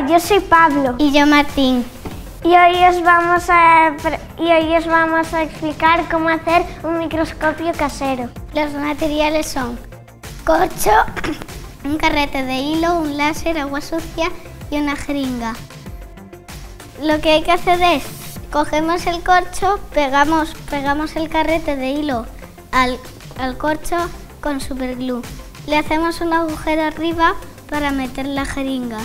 Hola, yo soy Pablo. Y yo Martín. Y hoy os vamos a explicar cómo hacer un microscopio casero. Los materiales son corcho, un carrete de hilo, un láser, agua sucia y una jeringa. Lo que hay que hacer es, cogemos el corcho, pegamos el carrete de hilo al corcho con superglue. Le hacemos un agujero arriba para meter la jeringa.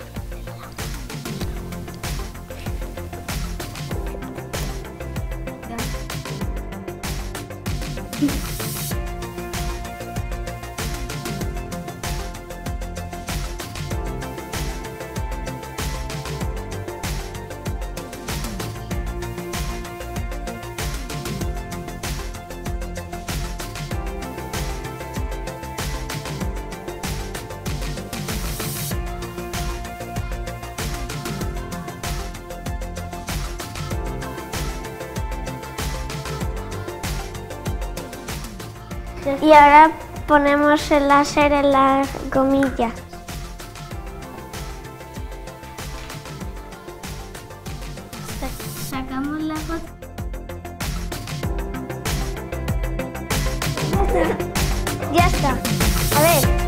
Y ahora ponemos el láser en la gomilla. Sacamos la gota. Ya está. A ver.